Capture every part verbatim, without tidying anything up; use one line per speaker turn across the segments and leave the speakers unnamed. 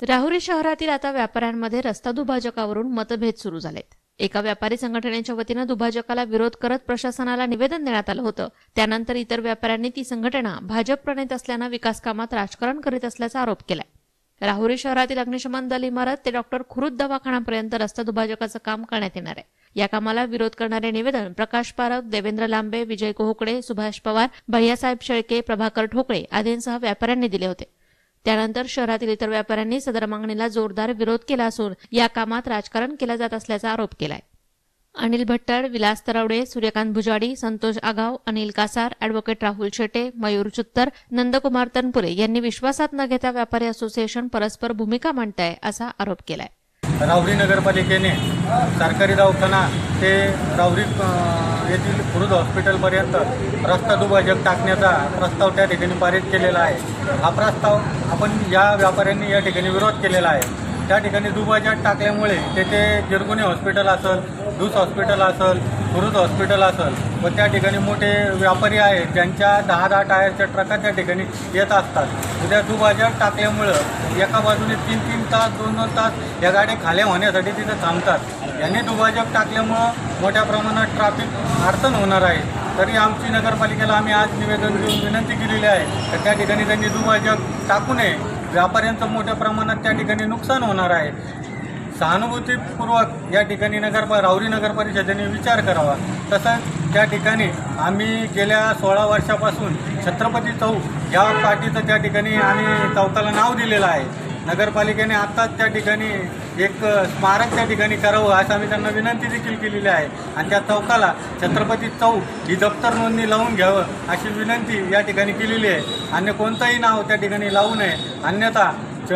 राहुरी शहरातील आता व्यापाऱ्यांमध्ये रस्ता दुभाजकावरून मतभेद सुरू झालेत। एका व्यापारी संघटनेच्या वतीने दुभाजकाला विरोध करत प्रशासनाला निवेदन देण्यात आलं होतं। त्यानंतर इतर व्यापाऱ्यांनी ती संघटना भाजप प्रणित असल्याने विकास कामात राजकारण करीत असल्याचा आरोप केलाय। राहुरी शहरातील अग्निशमन दल इमारत ते डॉक्टर खुरुद दवाखान्यापर्यंत रस्ता दुभाजकाचं काम करण्यात येणार आहे। या कामाला विरोध करणारे निवेदन प्रकाश पारख, देवेंद्र लांबे, विजय कोहकडे, सुभाष पवार, भैयासाहेब शेळके, प्रभाकर ठोकळे आदींसह व्यापाऱ्यांनी दिले होते। त्यानंतर शहरातील इतर व्यापाऱ्यांनी सदर मागणीला जोरदार विरोध केला असून या कामात राजकारण केलं जात असल्याचा आरोप केलाय। अनिल भट्टर, विलास तरवडे, सूर्यकांत भुजाडी, संतोष आगाव, अनिल कासार, ॲडव्होकेट राहुल शेटे, मयूर चुत्तर, नंदकुमार तनपुरे यांनी विश्वासात न घेता व्यापारी असोसिएशन परस्पर भूमिका मांडताय असा आरोप केलाय।
राहुरी नगरपालिकेने सरकारी दवाखाना ते राहुरी येथील खुरुद हॉस्पिटलपर्यंत रस्ता दुभाजक टाकण्याचा प्रस्ताव त्या ठिकाणी पारित केलेला आहे। हा प्रस्ताव आपण या व्यापाऱ्यांनी या ठिकाणी विरोध केलेला आहे। त्या ठिकाणी दुभाजक टाकल्यामुळे तेथे गिरगुणी हॉस्पिटल असेल, दूस हॉस्पिटल असेल, खुरुद हॉस्पिटल असेल व त्या ठिकाणी मोठे व्यापारी आहेत ज्यांच्या दहा दहा टायरच्या ट्रका त्या ठिकाणी येत असतात। उद्या दुभाजक टाकल्यामुळं एका बाजूने तीन तीन तास दोन दोन तास या गाड्या खाल्या होण्यासाठी तिथे थांबतात। यांनी दुभाजक टाकल्यामुळं मोठ्या प्रमाणात ट्रॅफिक अडचण होणार आहे। तरी आमची नगरपालिकेला आम्ही आज निवेदन देऊन विनंती केलेली आहे तर त्या ठिकाणी त्यांनी दुभाजक टाकू नये। व्यापाऱ्यांचं मोठ्या प्रमाणात त्या ठिकाणी नुकसान होणार आहे। सहानुभूतीपूर्वक या ठिकाणी नगर राहुरी नगर परिषदेने विचार करावा। तसंच त्या ठिकाणी आम्ही गेल्या सोळा वर्षापासून छत्रपती चौक या पार्टीचं त्या ठिकाणी आम्ही चौकाला नाव दिलेलं आहे। नगरपालिकेने आत्ताच त्या ठिकाणी एक स्मारक त्या ठिकाणी करावं असं आम्ही त्यांना विनंती देखील केलेली आहे आणि त्या चौकाला छत्रपती चौक ही दप्तर नोंदणी लावून घ्यावं अशी विनंती या ठिकाणी केलेली आहे। अन्य कोणतंही नाव त्या ठिकाणी लावू नये, अन्यथा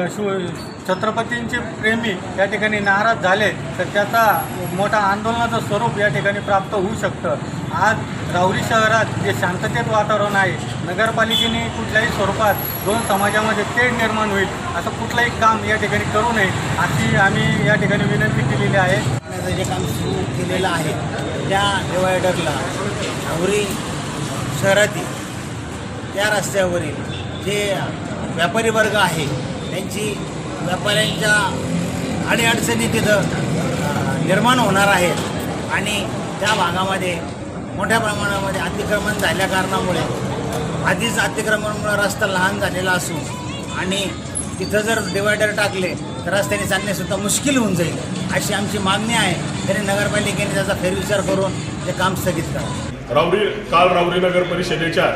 छत्रपतींचे प्रेमी या ठिकाणी नाराज झाले तर त्याचा मोठा आंदोलनाचं स्वरूप या ठिकाणी प्राप्त होऊ शकतं। आज राहुरी शहरात जे शांततेत वातावरण आहे, नगरपालिकेने कुठल्याही स्वरूपात दोन समाजामध्ये तेढ निर्माण होईल असं कुठलंही काम या ठिकाणी करू नये अशी आम्ही या ठिकाणी विनंती केलेली आहे।
जे काम सुरू केलेलं आहे त्या डिवायडरला राहुरी शहरातील त्या रस्त्यावरील जे व्यापारी वर्ग आहे त्यांची व्यापाऱ्यांच्या अडीअडचणी तिथं निर्माण होणार आहेत आणि त्या भागामध्ये मोठ्या प्रमाणामध्ये अतिक्रमण झाल्या कारणामुळे आधीच अतिक्रमणामुळे रस्ता लहान झालेला असून आणि तिथं जर डिवायडर टाकले तर रस्त्याने चालणेसुद्धा मुश्किल होऊन जाईल अशी आमची मागणी आहे। तरी नगरपालिकेने त्याचा फेरविचार करून ते काम स्थगित करावं।
राहुरी काल राहुरी नगर परिषदेच्या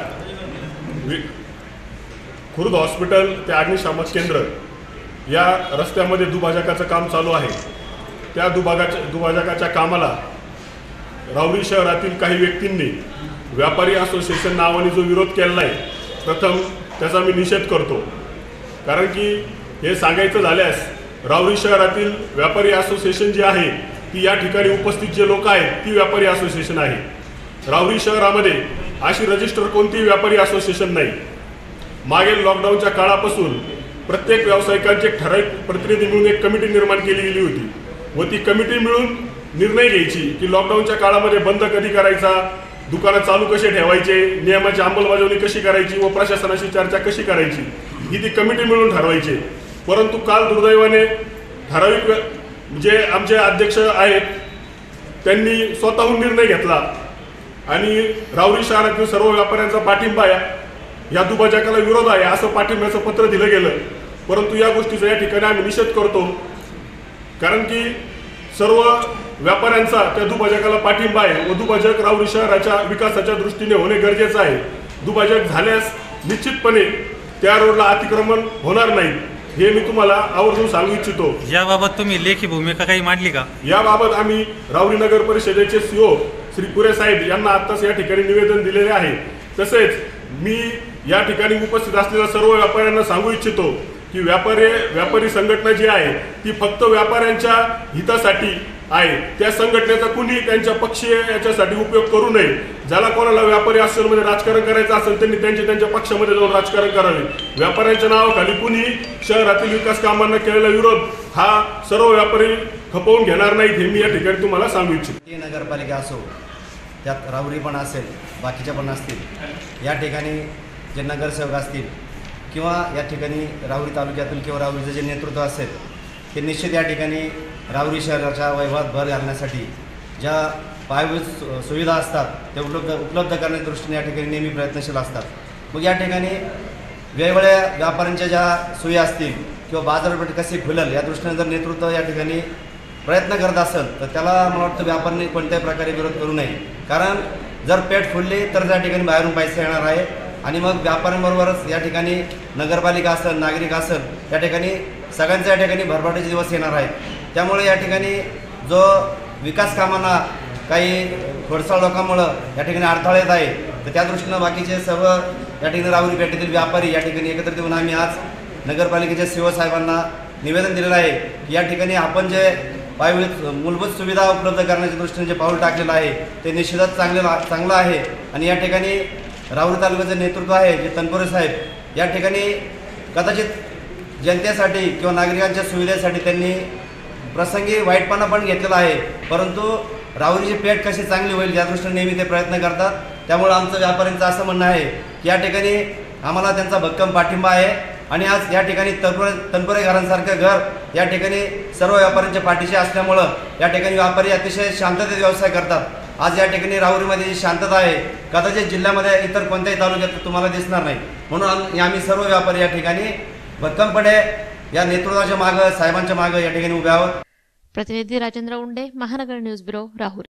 खुरुद हॉस्पिटल ते अग्निशामक केंद्र या रस्त्यामध्ये दुभाजकाचं काम चालू आहे। त्या दुभागाच्या दुभाजकाच्या कामाला राहुरी शहरातील काही व्यक्तींनी व्यापारी असोसिएशन नावाने जो विरोध केला आहे, प्रथम त्याचा मी निषेध करतो। कारण की हे सांगायचं झाल्यास राहुरी शहरातील व्यापारी असोसिएशन जी आहे ती या ठिकाणी उपस्थित जे लोक आहेत ती व्यापारी असोसिएशन आहे। राहुरी शहरामध्ये अशी रजिस्टर कोणतीही व्यापारी असोसिएशन नाही। मागील लॉकडाऊनच्या काळापासून प्रत्येक व्यावसायिकांचे ठराविक प्रतिनिधी मिळून एक कमिटी निर्माण केली गेली होती व ती कमिटी मिळून निर्णय घ्यायची की लॉकडाऊनच्या काळामध्ये बंद कधी करायचा, दुकानं चालू कसे ठेवायचे, नियमाची अंमलबजावणी कशी करायची व प्रशासनाशी चर्चा कशी करायची ही ती कमिटी मिळून ठरवायची। परंतु काल दुर्दैवाने ठराविक जे आमचे अध्यक्ष आहेत त्यांनी स्वतःहून निर्णय घेतला आणि राहुरी शहरातील सर्व व्यापाऱ्यांचा पाठिंबा या दुभाजकाला विरोध आहे असं पाठिंब्याचं पत्र दिलं गेलं। परंतु या गोष्टीचा या ठिकाणी आम्ही निषेध करतो कारण की सर्व व्यापाऱ्यांचा त्या दुभाजकाला पाठिंबा आहे व दुभाजक राहुरी शहराच्या विकासाच्या दृष्टीने होणे गरजेचं आहे। दुभाजक झाल्यास निश्चितपणे त्या रोडला अतिक्रमण होणार नाही हे मी तुम्हाला आवर्जून सांगू इच्छितो।
याबाबत तुम्ही लेखी भूमिका काही मांडली का?
याबाबत आम्ही राहुरी नगर परिषदेचे सीओ श्री पुरे साहेब यांना आत्ताच या ठिकाणी निवेदन दिलेले आहे। तसेच मी या ठिकाणी उपस्थित असलेल्या सर्व व्यापाऱ्यांना सांगू इच्छितो की व्यापारी व्यापारी संघटना जी आहे ती फक्त व्यापाऱ्यांच्या हितासाठी आहे। त्या संघटनेचा कुणी त्यांच्या पक्षीय याच्यासाठी उपयोग करू नये। ज्याला कोणाला व्यापारी असोसिएशनमध्ये राजकारण करायचं असेल त्यांनी त्यांच्या त्यांच्या पक्षामध्ये जाऊन राजकारण करावे। व्यापाऱ्यांच्या नावाखाली कुणी शहरातील विकास कामांना केलेला विरोध हा सर्व व्यापारी खपवून घेणार नाहीत हे मी या ठिकाणी तुम्हाला सांगू इच्छितो।
नगरपालिका असो त्यात राहुरी पण असेल, बाकीच्या पण असतील, या ठिकाणी जे नगरसेवक असतील किंवा या ठिकाणी राहुरी तालुक्यातील किंवा राहुरीचं जे नेतृत्व असेल ते निश्चित या ठिकाणी राहुरी शहराच्या वैभवात भर घालण्यासाठी ज्या पायाभूत सु- सुविधा असतात त्या उपलब्ध उपलब्ध करण्याच्या दृष्टीने या ठिकाणी नेहमी प्रयत्नशील असतात. मग या ठिकाणी वेगवेगळ्या व्यापाऱ्यांच्या ज्या सोयी असतील किंवा बाजारपेठ कशी खुलेल या दृष्टीने जर नेतृत्व या ठिकाणी प्रयत्न करत असेल तर त्याला मला वाटतं व्यापाऱ्यांनी कोणत्याही प्रकारे विरोध करू नये. कारण जर पेठ फुलली तर त्या ठिकाणी बाहेरून पैसे येणार आहे आणि मग व्यापाऱ्यांबरोबरच या ठिकाणी नगरपालिका असेल नागरिक असेल या ठिकाणी सगळ्यांच्या या ठिकाणी भरभराटीचे दिवस येणार आहेत. त्यामुळे या ठिकाणी जो विकास कामांना काही खोडसाळ लोकांमुळं या ठिकाणी अडथळा येत आहे तर त्या दृष्टीनं बाकीचे सर्व या ठिकाणी राहुरी पेठेतील व्यापारी या ठिकाणी एकत्रित येऊन आम्ही आज नगरपालिकेच्या सी ओ साहेबांना निवेदन दिलेलं आहे की या ठिकाणी आपण जे पायाभूत मूलभूत सुविधा उपलब्ध करण्याच्या दृष्टीने जे पाऊल टाकलेलं आहे ते निश्चितच चांगले चांगलं आहे. आणि या ठिकाणी राहुरी तालुक्याचं नेतृत्व आहे जे तनपुरे साहेब या ठिकाणी कदाचित जनतेसाठी किंवा नागरिकांच्या सुविधेसाठी त्यांनी प्रसंगी वाईटपणा पण घेतलेला आहे, परंतु राहुरीची पेठ कशी चांगली होईल या दृष्टीने नेहमी ते प्रयत्न करतात. त्यामुळे आमचं व्यापाऱ्यांचं असं म्हणणं आहे की या ठिकाणी आम्हाला त्यांचा भक्कम पाठिंबा आहे आणि आज या ठिकाणी तनपुरे तनपुरे घरांसारखं घर या ठिकाणी सर्व व्यापाऱ्यांच्या पाठीशी असल्यामुळं या ठिकाणी व्यापारी अतिशय शांततेत व्यवसाय करतात. आज या ठिकाणी राहुरीमध्ये जी शांतता आहे कदाचित जिल्ह्यामध्ये इतर कोणत्याही तालुक्यात तुम्हाला दिसणार नाही. म्हणून आम- आम्ही सर्व व्यापारी या ठिकाणी भक्कमपणे या नेतृत्वाच्या मागं साहेबांच्या मागं या ठिकाणी उभे आहोत.
प्रतिनिधी राजेंद्र उंडे, महानगर न्यूज ब्युरो, राहुरी.